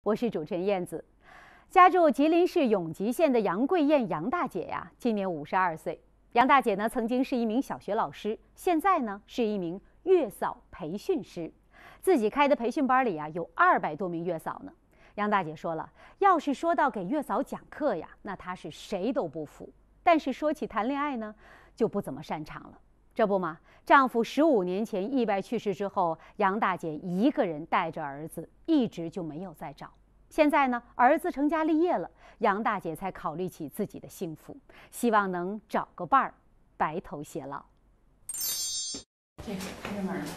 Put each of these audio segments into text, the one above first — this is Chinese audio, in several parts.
我是主持人燕子。家住吉林市永吉县的杨桂燕杨大姐呀，今年52岁。杨大姐呢，曾经是一名小学老师，现在呢是一名月嫂培训师，自己开的培训班里呀有200多名月嫂呢。杨大姐说了，要是说到给月嫂讲课呀，那她是谁都不服；但是说起谈恋爱呢，就不怎么擅长了。这不嘛，丈夫15年前意外去世之后，杨大姐一个人带着儿子，一直就没有再找。现在呢，儿子成家立业了，杨大姐才考虑起自己的幸福，希望能找个伴儿，白头偕老。 这个开着门了。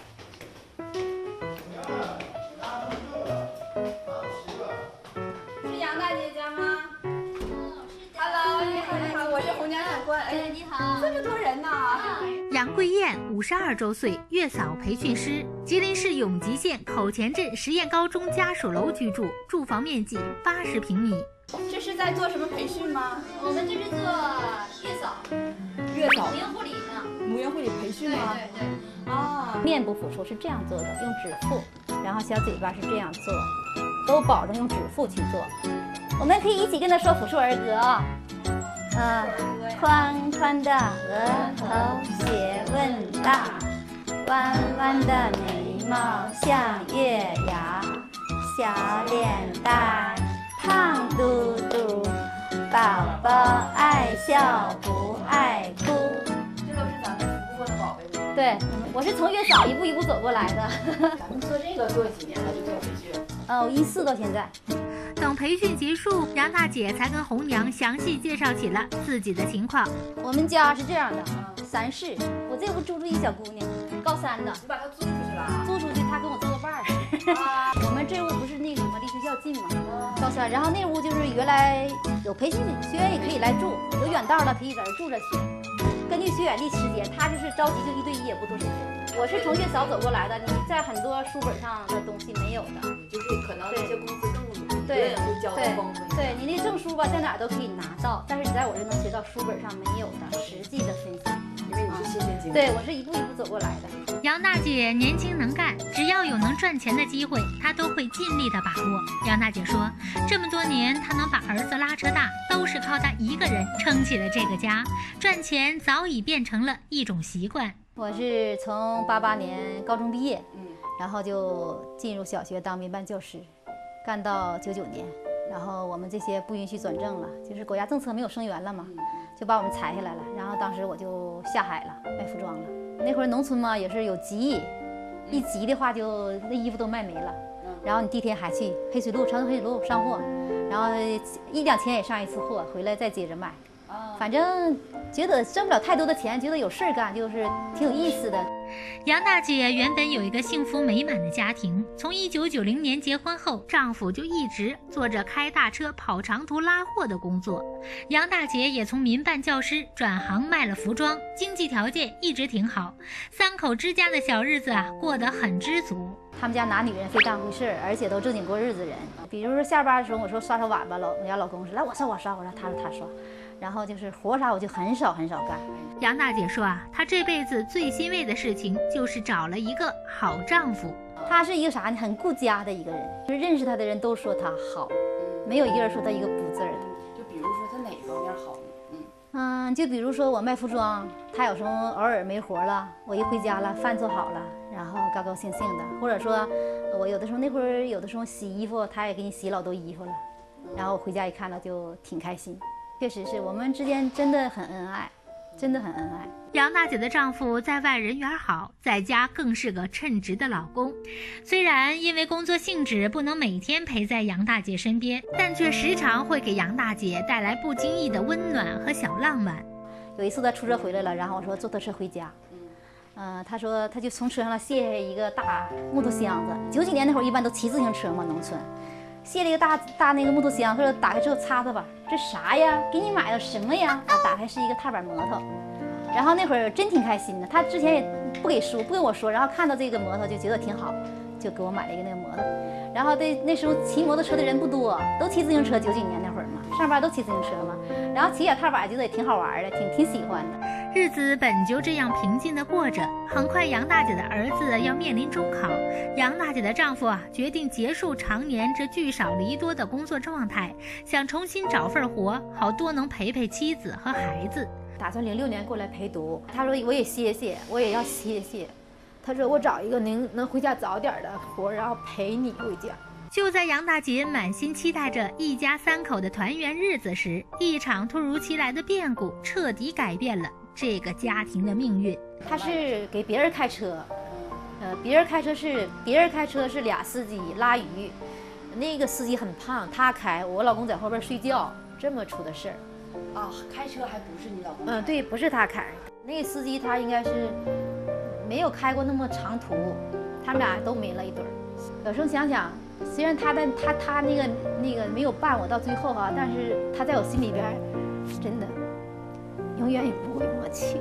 是杨大姐家吗？Hello， 你好，你好，我是红娘长官。 哎，你好， 这么多人呢。 杨桂燕52周岁，月嫂培训师，吉林市永吉县口前镇实验高中家属楼居住，住房面积80平米。 这是在做什么培训吗？ 我们这是做月嫂， 月嫂母婴护理呢。 母婴护理培训吗？ 对对对。 啊， 面部抚触是这样做的，用指腹，然后小嘴巴是这样做，都保证用指腹去做。我们可以一起跟他说抚触儿歌啊。宽宽的额头学问大，弯弯的眉毛像月牙，小脸蛋胖嘟嘟，宝宝爱笑不爱哭。 这都是咱们服务过的宝贝吗？ 对，我是从月嫂一步一步走过来的。 咱们做这个做几年了？就做培训。 我14到现在。 等培训结束，杨大姐才跟红娘详细介绍起了自己的情况。 我们家是这样的，3室，我这不住一小姑娘，高3的， 你把它租出去了？ 租出去，她跟我做个伴儿。我们这屋不是那个什么离学校近嘛，高3，然后那屋就是原来有培训学员也可以来住，有远道的可以在这住着去。根据学员的时间，他就是着急就1对1，也不多时间。我是从月嫂走过来的，你在很多书本上的东西没有的， 就是可能那些公司更对会教的丰富。 对，你那证书吧，在哪儿都可以拿到，但是你在我这能学到书本上没有的实际的分享。 因为你是亲身经历。 对，我是一步一步走过来的。 杨大姐年轻能干，只要有能赚钱的机会，她都会尽力的把握。杨大姐说，这么多年，她能把儿子拉扯大，都是靠她一个人撑起了这个家。赚钱早已变成了一种习惯。 我是从88年高中毕业，然后就进入小学当民办教师，干到99年，然后我们这些不允许转正了，就是国家政策没有生源了嘛，就把我们裁下来了。然后当时我就下海了，卖服装了。那会儿农村嘛也是有集艺，一集的话就那衣服都卖没了，然后你第一天还去黑水路、长春黑水路上货，然后1、2天也上一次货，回来再接着卖。反正觉得挣不了太多的钱，觉得有事儿干，就是挺有意思的。 杨大姐原本有一个幸福美满的家庭，从1990年结婚后，丈夫就一直做着开大车跑长途拉货的工作。杨大姐也从民办教师转行卖了服装，经济条件一直挺好，3口之家的小日子过得很知足。 他们家拿女人非当回事儿，而且都正经过日子人。比如说下班的时候，我说刷刷碗吧，我家老公说来我刷，我说他说他刷。然后就是活啥我就很少干。 杨大姐说她这辈子最欣慰的事情就是找了一个好丈夫。 他是一个啥呢？很顾家的一个人，就是认识他的人都说他好，没有一个人说他一个不字儿的。 就比如说他哪方面好呢？ 就比如说我卖服装，他有时候偶尔没活了，我一回家了，饭做好了，然后高高兴兴的。或者说我有的时候那会儿有的时候洗衣服，他也给你洗老多衣服了，然后我回家一看到就挺开心。确实是我们之间真的很恩爱，真的很恩爱。 杨大姐的丈夫在外人缘好，在家更是个称职的老公。虽然因为工作性质不能每天陪在杨大姐身边，但却时常会给杨大姐带来不经意的温暖和小浪漫。 有一次他出车回来了，然后我说坐他车回家，他说他就从车上卸下一个大木头箱子。90年那会儿一般都骑自行车嘛，农村。卸了一个大那个木头箱，说打开之后擦擦吧，这啥呀？给你买的什么呀？打开是一个踏板摩托，然后那会儿真挺开心的。他之前也不跟我说，然后看到这个摩托就觉得挺好，就给我买了一个那个摩托。然后那时候骑摩托车的人不多，都骑自行车。90年那会儿嘛，上班都骑自行车嘛，然后骑小踏板觉得也挺好玩的，挺喜欢的。 日子本就这样平静地过着，很快杨大姐的儿子要面临中考，杨大姐的丈夫决定结束常年这聚少离多的工作状态，想重新找份活，好多能陪陪妻子和孩子。 打算06年过来陪读，他说我也歇歇，我也要歇歇。他说我找一个能回家早点的活，然后陪你回家。 就在杨大姐满心期待着一家3口的团圆日子时，一场突如其来的变故彻底改变了这个家庭的命运。 他是给别人开车，别人开车是俩司机拉鱼，那个司机很胖，他开，我老公在后边睡觉，这么出的事儿。 啊，开车还不是你老公？ 对，不是他开，那个司机他应该是没有开过那么长途，他们俩都没了一对儿。有时候想想，虽然他那个没有伴我到最后哈，但是他在我心里边，真的永远也不会抹去。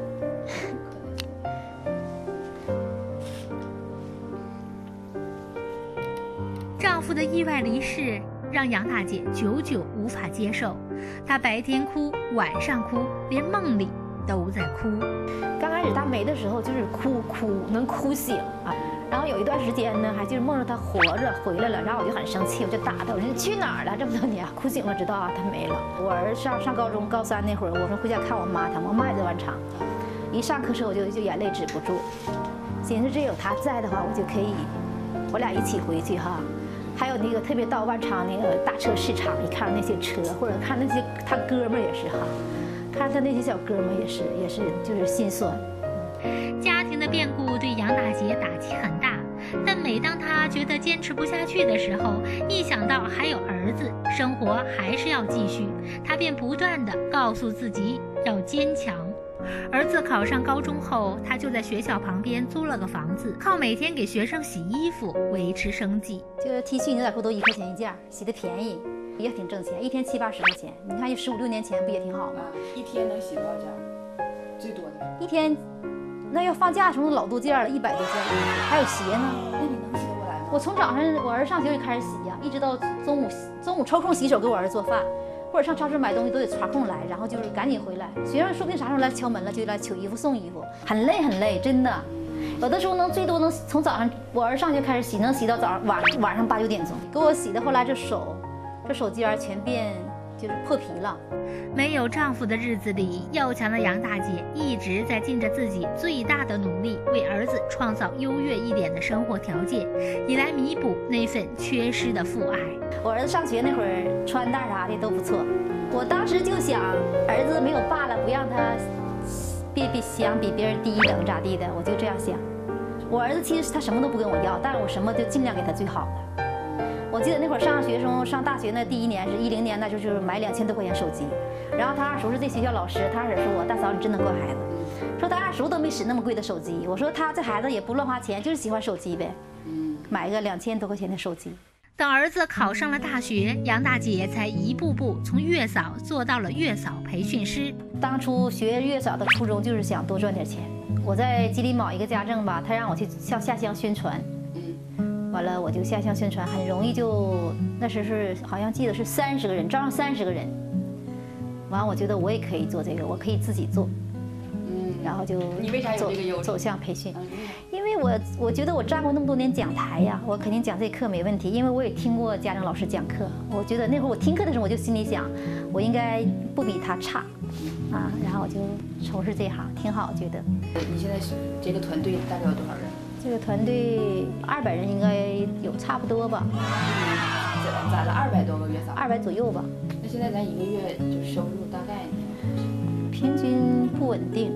丈夫的意外离世让杨大姐久久无法接受，她白天哭，晚上哭，连梦里都在哭。 刚开始他没的时候就是哭能哭醒啊。然后有一段时间呢，还就是梦着他活着回来了，然后我就很生气，我就打他，我说你去哪儿了？这么多年，哭醒了知道啊，他没了。我儿子上高中高3那会儿，我说回家看我妈，我妈也在万昌，一上课时我就眼泪止不住，寻思这有他在的话，我就可以，我俩一起回去哈。还有那个特别到万昌那个大车市场，一看那些车，或者看那些他哥们儿也是哈，看他那些小哥们儿也是就是心酸。 家庭的变故对杨大姐打击很大，但每当她觉得坚持不下去的时候，一想到还有儿子，生活还是要继续，她便不断地告诉自己要坚强。儿子考上高中后，她就在学校旁边租了个房子，靠每天给学生洗衣服维持生计。 这个 T 恤牛仔裤都1块钱一件，洗的便宜，也挺挣钱，一天70-80块钱。你看15、16年前不也挺好吗？ 一天能洗多少件？最多的一天。那要放假的时候老多件了，100多件，还有鞋呢。 那你能洗得过来吗？ 我从早上我儿子上学就开始洗呀，一直到中午抽空洗手给我儿子做饭，或者上超市买东西都得查空来，然后就是赶紧回来。学生说不定啥时候来敲门了，就来取衣服送衣服，很累，真的。有的时候最多能从早上我儿子上学开始洗，能洗到晚上8、9点钟，给我洗的。后来这手尖全变就是破皮了。 没有丈夫的日子里，要强的杨大姐一直在尽着自己最大的努力，为儿子创造优越一点的生活条件，以来弥补那份缺失的父爱。 我儿子上学那会儿穿戴啥的都不错，我当时就想，儿子没有爸了，不让他想比别人低一等咋地的，我就这样想。我儿子其实他什么都不跟我要，但是我什么就尽量给他最好的。我记得那会儿上大学那第1年是10年，那就是买2000多块钱手机。然后他二叔是这学校老师，他二婶说我大嫂你真能惯孩子，说他二叔都没使那么贵的手机。我说他这孩子也不乱花钱，就是喜欢手机呗，买个2000多块钱的手机。 等儿子考上了大学，杨大姐才一步步从月嫂做到了月嫂培训师。 当初学月嫂的初衷就是想多赚点钱。我在吉林某一个家政吧，他让我去下乡宣传。完了，我就下乡宣传，很容易就那时是好像记得是30个人，招上30个人。完，我觉得我也可以做这个，我可以自己做。然后就你为啥有这个优势？ 走向培训，因为我觉得我站过那么多年讲台呀，我肯定讲这课没问题，因为我也听过家政老师讲课。我觉得那会儿我听课的时候，我就心里想，我应该不比他差，啊，然后我就从事这行，挺好，觉得。 你现在这个团队大概有多少人？ 这个团队200人应该有差不多吧。 攒了200多个月嫂 ，200左右吧。 那现在咱一个月就是收入大概平均不稳定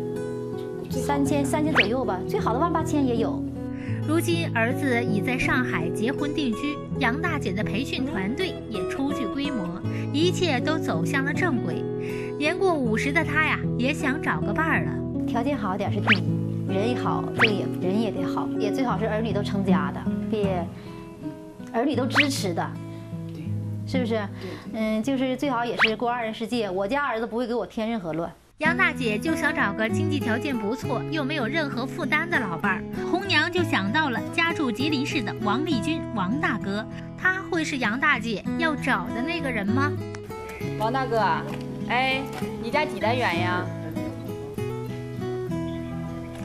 ，3000左右吧，最好的18000也有。 如今儿子已在上海结婚定居，杨大姐的培训团队也初具规模，一切都走向了正轨。年过50的她呀，也想找个伴儿了。 条件好点是第一。人也好，这个人也得好，也最好是儿女都成家的，别儿女都支持的，是不是？就是最好也是过2人世界。我家儿子不会给我添任何乱。 杨大姐就想找个经济条件不错又没有任何负担的老伴儿，红娘就想到了家住吉林市的王立军王大哥，他会是杨大姐要找的那个人吗？ 王大哥，哎，你家几单元呀？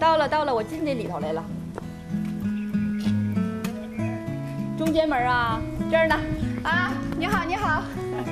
到了，我进这里头来了。中间门啊，这儿呢。啊，你好，你好。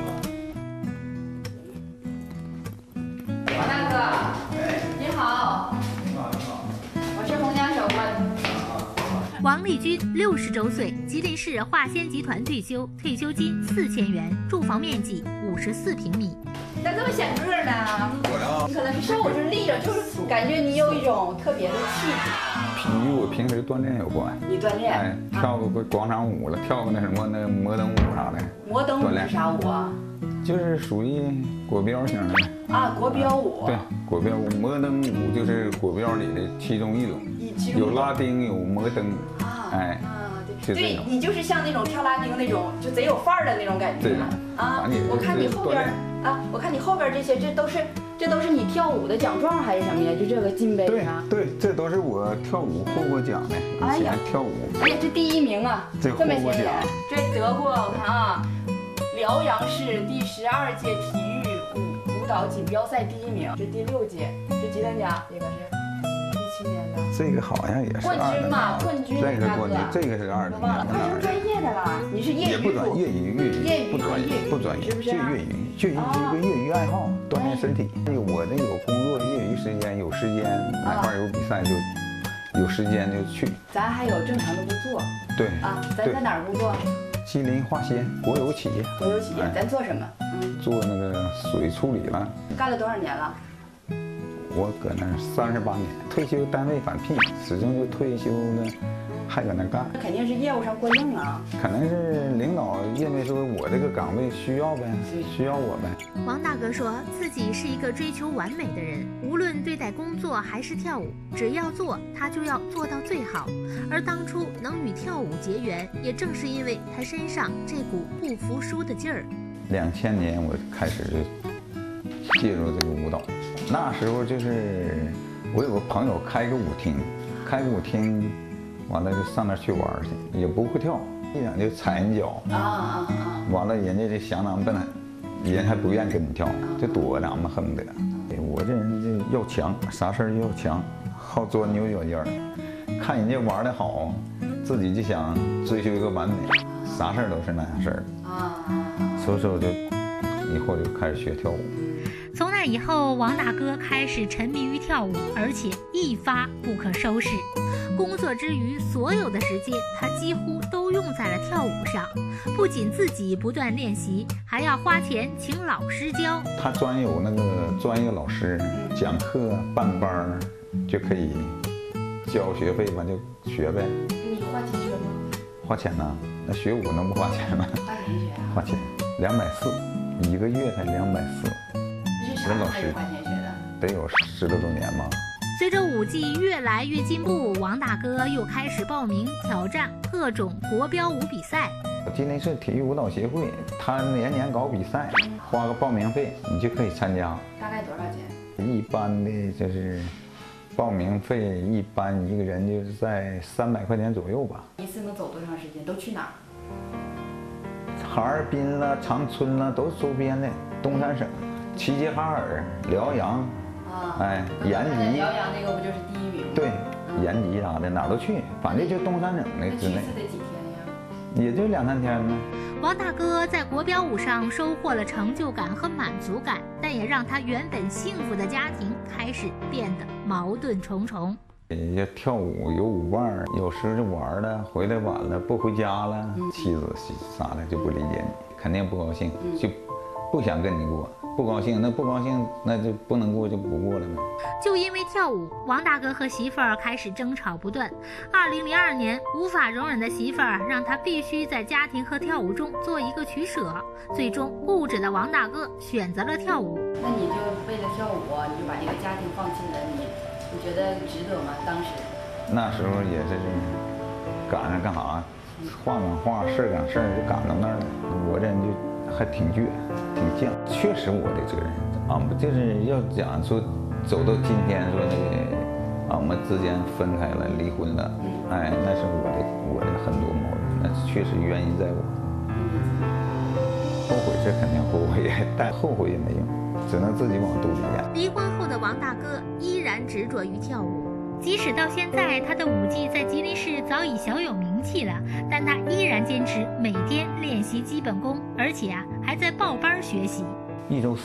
王大哥，你好。我是红娘手工。 王立军60周岁，吉林市化纤集团退休，退休金4000元，住房面积54平米。 咋这么显个呢？你可能是瘦是立着，就是感觉你有一种特别的气质。 与我平时锻炼有关。 你锻炼？ 哎，跳个广场舞了，跳个那什么那摩登舞啥的。 摩登舞是啥舞啊？ 就是属于国标型的。 啊，国标舞。 对，国标舞，摩登舞就是国标里的其中一种。有拉丁，有摩登。哎。 对，你就是像那种跳拉丁那种，就贼有范儿的那种感觉。啊，我看你后边啊，我看你后边这些，这都是你跳舞的奖状还是什么呀？就这个金杯啊。 对，这都是我跳舞获过奖的。以前跳舞。 哎呀，这第1名啊， 这么些年，这得过我看啊，辽阳市第12届体育舞蹈锦标赛第1名，这第6届，这几等奖？这个是17年的。 这个好像也是冠军嘛，冠军。 这个是冠军，这个是20年的。 忘了，快成专业的了。你是业余？ 也不专业，业余不专业，就业余，就一个业余爱好，锻炼身体。我这有工作业余时间，有时间哪块有比赛就有时间就去。 咱还有正常的工作。 对啊，咱在哪儿工作？ 吉林化纤国有企业。 国有企业，咱做什么？ 做那个水处理了。 干了多少年了？ 我搁那儿38年，退休单位返聘，始终就退休了，还搁那干。 那肯定是业务上过硬啊。 可能是领导认为说我这个岗位需要呗，需要我呗。 王大哥说自己是一个追求完美的人，无论对待工作还是跳舞，只要做他就要做到最好。而当初能与跳舞结缘，也正是因为他身上这股不服输的劲儿。 2000年我开始介入这个舞蹈。那时候就是我有个朋友开个舞厅，完了就上那儿去玩去，也不会跳，一两就踩人脚，完了人家就相当笨，人还不愿意跟你跳，就躲咱们恨不得。我这人就要强，啥事儿要强，好钻牛角尖儿，看人家玩的好，自己就想追求一个完美，啥事儿都是那样事儿。所以说我就以后就开始学跳舞。 从那以后，王大哥开始沉迷于跳舞，而且一发不可收拾。工作之余，所有的时间他几乎都用在了跳舞上。不仅自己不断练习，还要花钱请老师教。 他有那个专业老师讲课办班就可以交学费吧，就学呗。 你花钱学吗？ 花钱呐，那学舞能不花钱吗？ 花钱学啊？ 花钱，240，1个月才240。 人老师花钱学的， 得有10多周年吧。 随着舞技越来越进步，王大哥又开始报名挑战各种国标舞比赛。 吉林市体育舞蹈协会，他年搞比赛，花个报名费，你就可以参加。 大概多少钱？一般的就是报名费，一般一个人就是在300块钱左右吧。 一次能走多长时间？都去哪儿？ 哈尔滨了、长春了，都是周边的东三省。齐齐哈尔、辽阳，延吉。 辽阳那个不就是第1名？ 对，延吉啥的哪儿都去，反正就东三省的之内。 去次得几天呀？ 也就2、3天呢。 王大哥在国标舞上收获了成就感和满足感，但也让他原本幸福的家庭开始变得矛盾重重。 要跳舞有舞伴，有时就玩了，回来晚了不回家了，妻子啥的就不理解你，肯定不高兴，就不想跟你过。不高兴，那就不能过就不过了呗。 就因为跳舞，王大哥和媳妇儿开始争吵不断。2002年，无法容忍的媳妇儿让他必须在家庭和跳舞中做一个取舍。最终，固执的王大哥选择了跳舞。 那你就为了跳舞，你就把这个家庭放弃了，你觉得值得吗？当时？ 那时候也是赶上干啥，话赶话，事赶事就赶到那儿了。我这人就还挺倔，挺犟，确实我的责任。俺们就是要讲说走到今天，说那个俺们之间分开了，离婚了，那是我的很多毛病，那确实原因在我。后悔是肯定后悔，但后悔也没用，只能自己往肚里咽。 离婚后的王大哥依然执着于跳舞。 即使到现在他的舞技在吉林市早已小有名气了，但他依然坚持每天练习基本功，而且还在报班学习。 1周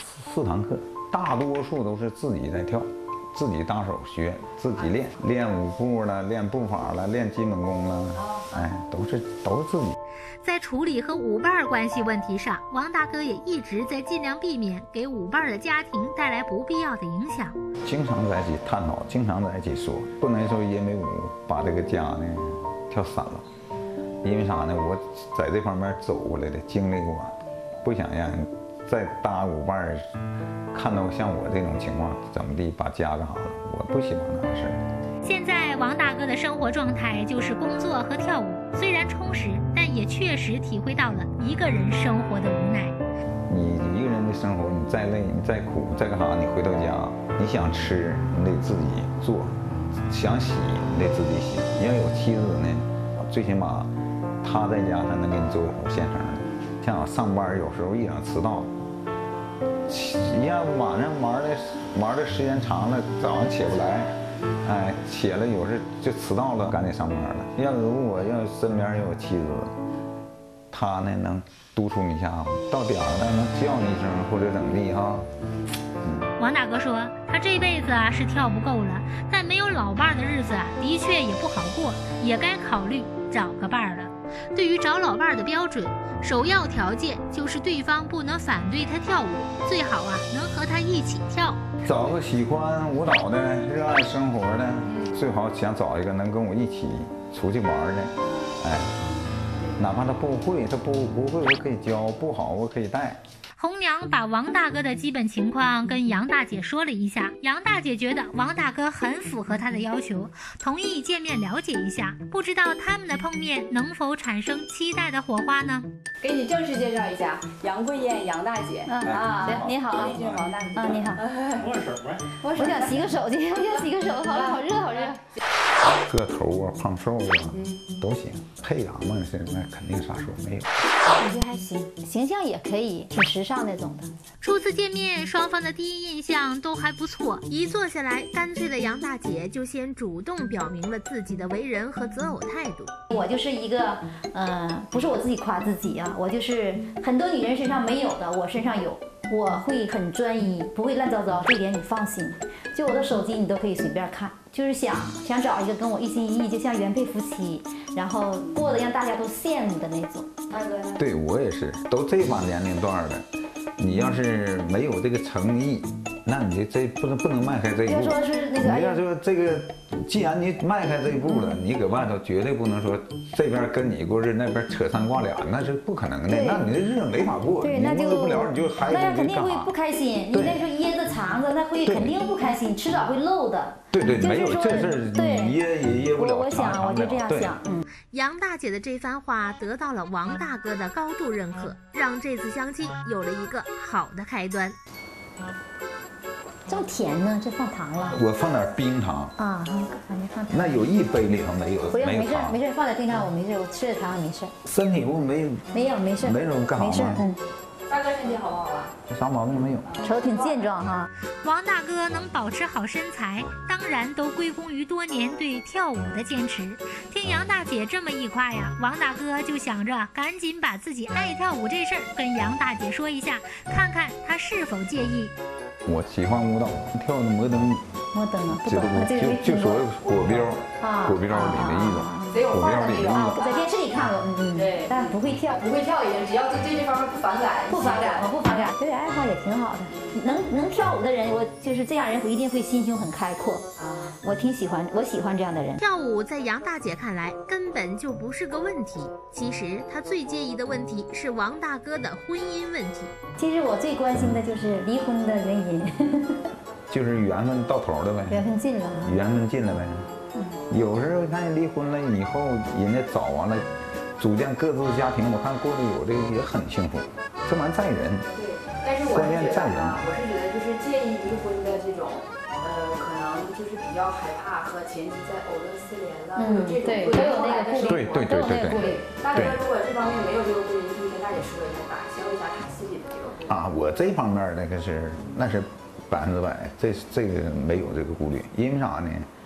4堂课，大多数都是自己在跳，自己搭手学，自己练舞步了，练步法了，练基本功了，哎，都是自己。 在处理和舞伴关系问题上，王大哥也一直在尽量避免给舞伴的家庭带来不必要的影响。 经常在一起探讨，经常在一起说，不能说因为我把这个家呢跳散了。因为啥呢？我在这方面走过来的，经历过，不想让再搭舞伴看到像我这种情况，怎么地把家干啥了？我不喜欢那个事儿。 现在王大哥的生活状态就是工作和跳舞，虽然充实，但也确实体会到了一个人生活的无奈。 你一个人的生活，你再累，你再苦，再干啥？你回到家，你想吃，你得自己做；想洗，你得自己洗。你要有妻子呢，最起码她在家才能给你做个好现成的。像我上班有时候一整迟到，你要晚上玩的时间长了，早上起不来。哎，起来有时就迟到了，赶紧上班了。如果要身边有妻子，她呢能督促你一下，到点了能叫你一声或者怎么地哈。 王大哥说，他这辈子是跳不够了，但没有老伴的日子的确也不好过，也该考虑找个伴了。对于找老伴的标准，首要条件就是对方不能反对他跳舞，最好能和他一起跳。 找个喜欢舞蹈的、热爱生活的，最好想找一个能跟我一起出去玩的。哎，哪怕他不会，我可以教；不好，我可以带。 红娘把王大哥的基本情况跟杨大姐说了一下，杨大姐觉得王大哥很符合她的要求，同意见面了解一下。不知道他们的碰面能否产生期待的火花呢？ 给你正式介绍一下，杨桂燕杨大姐。 你好， 李俊豪大姐。 你好。 握手呗。 我想洗个手去，我想洗个手，好热好热。 个头啊，胖瘦啊，都行。配阳嘛，那肯定啥说没有。 我觉得还行，形象也可以，挺时尚那种的。 初次见面，双方的第一印象都还不错。一坐下来，干脆的杨大姐就先主动表明了自己的为人和择偶态度。 我就是一个，不是我自己夸自己啊，我就是很多女人身上没有的，我身上有。我会很专一，不会乱糟糟，这点你放心。就我的手机你都可以随便看，就是想找一个跟我一心一意，就像原配夫妻，然后过得让大家都羡慕的那种。 二哥呢？ 对我也是，都这把年龄段了，你要是没有这个诚意，那你这不能迈开这一步。 要说是那个， 你要说这个，既然你迈开这一步了，你搁外头绝对不能说这边跟你过日，那边扯三挂俩，那是不可能的。那你这日子没法过， 对， 你那就不了，你就还那肯定会不开心。你那时候掖着藏着，那会肯定不开心，迟早会漏的。 对，没有这事儿，你噎也噎不了。 我就这样想。 杨大姐的这番话得到了王大哥的高度认可，让这次相亲有了一个好的开端。 这么甜呢？这放糖了？ 我放点冰糖啊，没放糖。 那有一杯里头没有糖。 没事，放点冰糖我没事，我吃点糖也没事。 身体不没有没事，没人干啥吗？ 没事， 大哥身体好不好啊？ 啥毛病没有， 瞅挺健壮哈。 王大哥能保持好身材，当然都归功于多年对跳舞的坚持。听杨大姐这么一夸呀，王大哥就想着赶紧把自己爱跳舞这事儿跟杨大姐说一下，看看她是否介意。 我喜欢舞蹈，跳的摩登啊，不懂， 就所谓国标里的一种。 得有范儿的那种， 在电视里看过， 对， 但不会跳已经，只要对这方面不反感， 我不反感，有点爱好也挺好的。能跳舞的人，我就是这样人，我一定会心胸很开阔啊。我喜欢这样的人。 跳舞在杨大姐看来根本就不是个问题，其实她最介意的问题是王大哥的婚姻问题。 其实我最关心的就是离婚的原因， 就是缘分到头了呗， 缘分尽了呗。 有时候看离婚了以后，人家找完了，组建各自的家庭，我看过得有这个也很幸福。这玩意在人， 对，但是关键在人。 我是觉得就是介意离婚的这种，可能就是比较害怕和前妻在藕断丝连了，有这种顾虑，后来的生活， 对。 大哥如果这方面没有这个顾虑，可以跟大姐说一下，打消一下他心里的这个顾虑。 我这方面那是100%，这个没有这个顾虑，因为啥呢？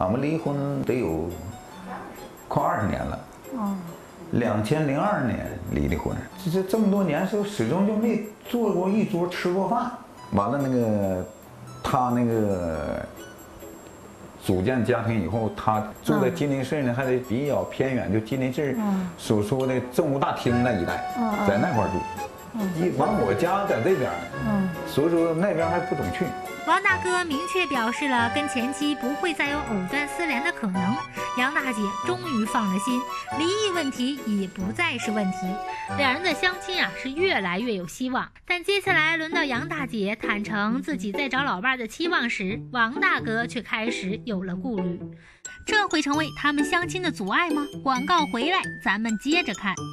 俺们离婚得有快20年了。2002年离的婚，这么多年始终就没坐过一桌吃过饭。完了他那个组建家庭以后，他住在吉林市呢，还得比较偏远，就吉林市所说的政务大厅那一带，在那块住。完我家在这边，所以说那边还不总去。 王大哥明确表示了跟前妻不会再有藕断丝连的可能，杨大姐终于放了心，离异问题已不再是问题，两人的相亲是越来越有希望。但接下来轮到杨大姐坦诚自己在找老伴的期望时，王大哥却开始有了顾虑，这会成为他们相亲的阻碍吗？广告回来，咱们接着看。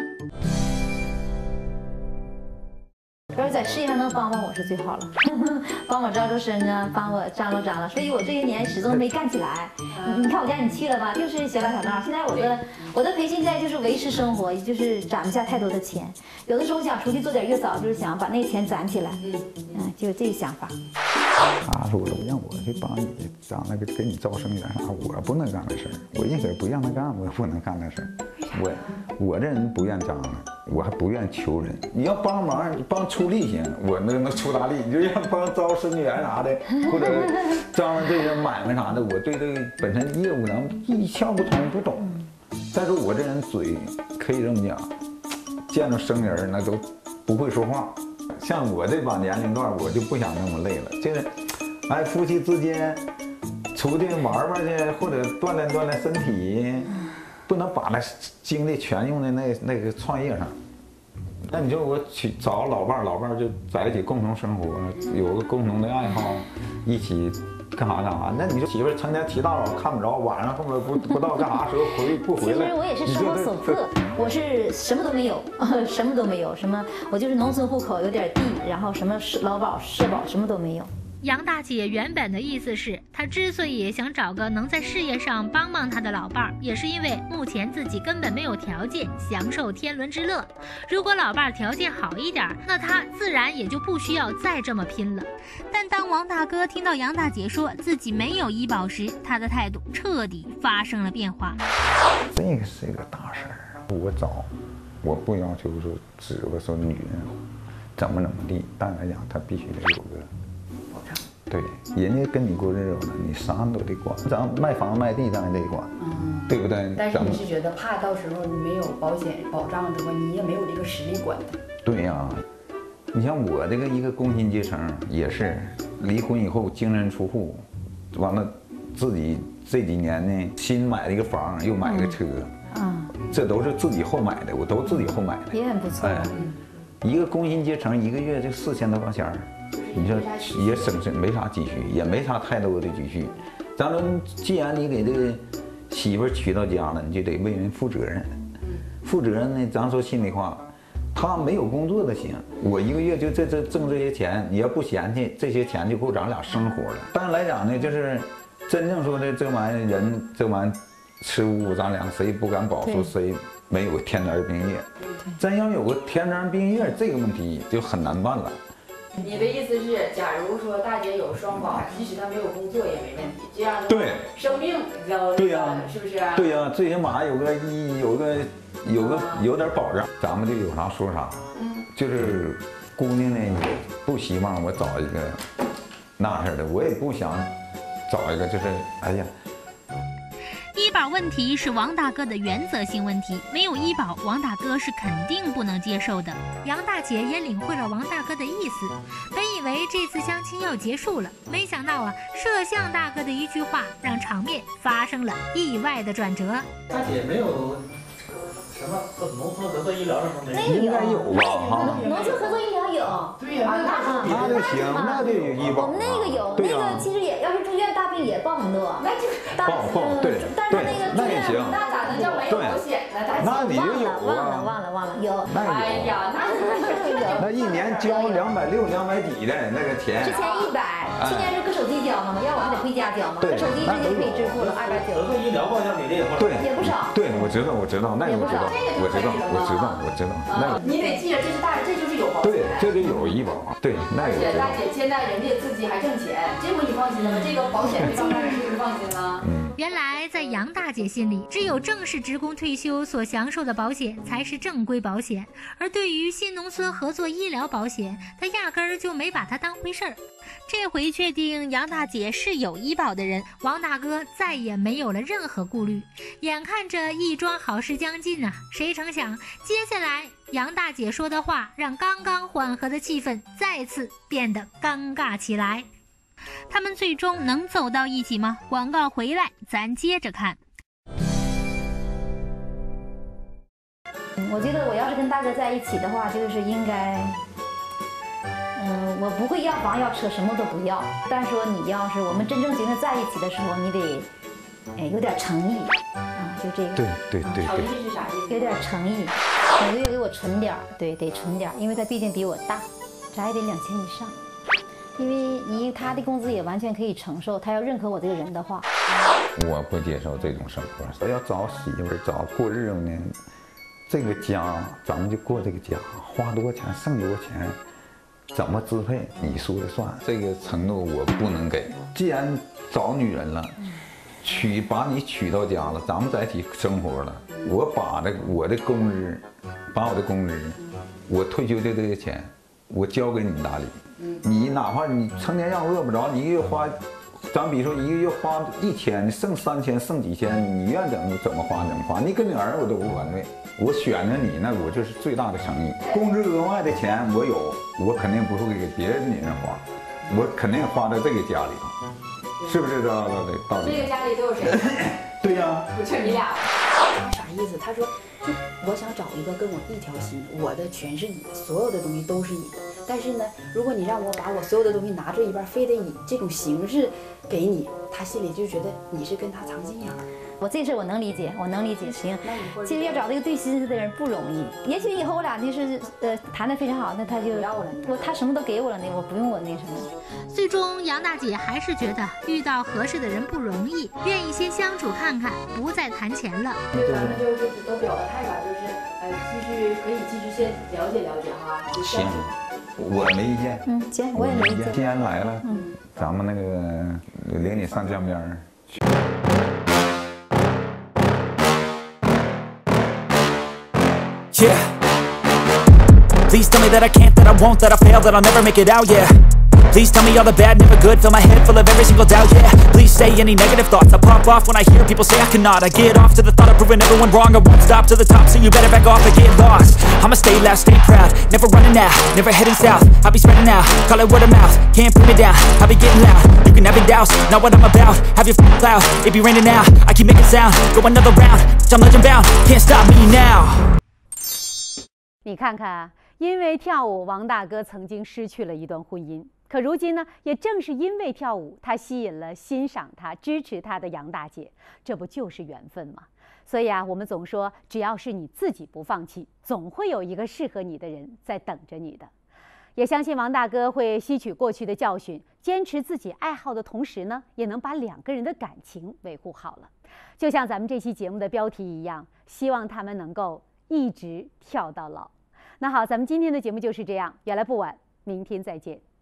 要是在事业上能帮帮我是最好了，帮我招身啊，帮我张罗张罗。所以我这些年始终没干起来。你看我家你去了吧，就是小打小闹。现在我的培训在就是维持生活，就是攒不下太多的钱。有的时候想出去做点月嫂，就是想把那个钱攒起来。就有这个想法。 他说了，让我去帮你找那个给你招生员啥，我不能干那事儿。我一会儿不让他干，我不能干那事儿。我这人不愿张罗，我还不愿求人。你要帮忙帮出力行，我能出大力。你就让帮招生员啥的，或者张罗这些买卖啥的，我对这个本身业务能一窍不通，不懂。再说我这人嘴可以这么讲，见着生人那都不会说话。像我这把年龄段，我就不想那么累了。就是，夫妻之间出去玩玩去，或者锻炼锻炼身体，不能把那精力全用在那个创业上。那你说我去找老伴，老伴就在一起共同生活，有个共同的爱好，一起干啥干啥。那你说媳妇成天起大早看不着，晚上后面不知道干啥时候不回来。 其实我也是生活所迫，我是什么都没有，什么都没有，什么我就是农村户口，有点地，然后什么劳保、社保什么都没有。 杨大姐原本的意思是，她之所以想找个能在事业上帮帮她的老伴儿，也是因为目前自己根本没有条件享受天伦之乐。如果老伴儿条件好一点，那她自然也就不需要再这么拼了。但当王大哥听到杨大姐说自己没有医保时，他的态度彻底发生了变化。 这个是个大事儿，我不要求说指着说女人怎么地，但来讲她必须得有个。对，人家跟你过日子了，你啥都得管，咱卖房卖地咱也得管，对不对？ 但是你是觉得怕到时候你没有保险保障的话，你也没有这个实力管他。 对呀，你像我这个一个工薪阶层，也是离婚以后净身出户，完了自己这几年呢新买了一个房，又买了个车，这都是自己后买的，我都自己后买的， 也很不错。 一个工薪阶层一个月就4000多块钱。你说也省没啥积蓄，也没啥太多的积蓄。咱说，既然你给这个媳妇娶到家了，你就得为人负责任。负责任呢，咱说心里话，他没有工作的行，我一个月就挣这些钱，你要不嫌弃，这些钱就够咱俩生活了。但来讲呢，就是真正说的这玩意儿，人这玩意儿吃五谷杂粮，谁不敢保说谁没有天灾病业？真要有个天灾病业，这个问题就很难办了。 你的意思是，假如说大姐有双保，即使她没有工作也没问题，这样的对生病比较对呀， 是不是？ 对呀，最起码有点保障，咱们就有啥说啥。就是姑娘呢，也不希望我找一个那似的，我也不想找一个就是哎呀。 医保问题是王大哥的原则性问题，没有医保，王大哥是肯定不能接受的。杨大姐也领会了王大哥的意思，本以为这次相亲要结束了，没想到摄像大哥的一句话让场面发生了意外的转折。 大姐没有什么农村合作医疗什么的， 应该有吧？ 农村合作医疗有， 对呀， 那就行，那就有医保。 我们那个有，那个其实也要是住院大病也报很多， 那就报对， 但是那个那也行。 那咋能叫没有保险呢？ 那你就有啊？ 忘了有。 哎呀， 那一年交260、200几的那个钱。 之前100，去年是搁手机交嘛，要我还得回家交嘛，搁手机直接可以支付了290。 合作医疗报销比例也不少。 对，我知道，那个我知道，那你得记着，这就是有保险。 对，这得有医保。对，那而且大姐现在人家自己还挣钱，这回你放心了吗？这个保险这方面是不是放心了？ 原来在杨大姐心里，只有正式职工退休所享受的保险才是正规保险，而对于新农村合作医疗保险，她压根儿就没把它当回事儿。这回确定杨大姐是有医保的人，王大哥再也没有了任何顾虑。眼看着一桩好事将近啊，谁成想接下来杨大姐说的话让刚刚缓和的气氛再次变得尴尬起来。他们最终能走到一起吗？广告回来咱接着看。 我觉得我要是跟大哥在一起的话，就是应该我不会要房要车，什么都不要。但是说你要是我们真正觉得在一起的时候，你得有点诚意啊，就这个。 对。 诚意是啥意思？ 有点诚意，每个月给我存点儿，对，得存点儿，因为他毕竟比我大，咱也得2000以上。因为他的工资也完全可以承受，他要认可我这个人的话。 我不接受这种生活。我要找媳妇儿，找过日子呢，这个家咱们就过这个家，花多少钱剩多少钱。怎么支配你说了算，这个承诺我不能给。既然找女人了，把你娶到家了，咱们在一起生活了，我把我的工资，我退休的这个钱，我交给你打理。你哪怕你成天让饿不着，你一个月花，咱比如说一个月花1000，剩3000，剩几千，你愿怎么花怎么花，你跟你儿我都无所谓。我选择你，那我就是最大的诚意。工资额外的钱我有，我肯定不会给别的女人花，我肯定花在这个家里头，是不是这道理？ 这个家里都有谁？ 对呀， 不就你俩？啥意思？他说，我想找一个跟我一条心，我的全是你，所有的东西都是你的。但是呢，如果你让我把我所有的东西拿这一半，非得以这种形式给你，他心里就觉得你是跟他藏心眼儿。 我这事我能理解，行。其实要找这个对心思的人不容易。也许以后我俩就是谈得非常好，那他就他什么都给我了呢，我不用我那什么。 最终杨大姐还是觉得遇到合适的人不容易，愿意先相处看看，不再谈钱了。 对，咱们就是都表个态吧，就是可以继续先了解哈。 行，我没意见。 行，我也没意见。 既然来了，咱们那个领你上江边去。 Yeah. Please tell me that I can't, that I won't, that I fail, that I'll never make it out, yeah. Please tell me all the bad, never good, fill my head full of every single doubt, yeah. Please say any negative thoughts, I pop off when I hear people say I cannot. I get off to the thought of proving everyone wrong, I won't stop to the top, so you better back off and get lost. I'ma stay loud, stay proud, never running out, never heading south. I'll be spreading out, call it word of mouth, can't put me down, I'll be getting loud. You can have your doubts, not what I'm about, have your cloud, it be raining now. I keep making sound, go another round, I'm legend bound, can't stop me now. 你看看啊，因为跳舞，王大哥曾经失去了一段婚姻。可如今呢，也正是因为跳舞，他吸引了欣赏他、支持他的杨大姐，这不就是缘分吗？所以啊，我们总说，只要是你自己不放弃，总会有一个适合你的人在等着你的。也相信王大哥会吸取过去的教训，坚持自己爱好的同时呢，也能把2个人的感情维护好了。就像咱们这期节目的标题一样，希望他们能够一直跳到老。那好，咱们今天的节目就是这样，原来不晚，明天再见。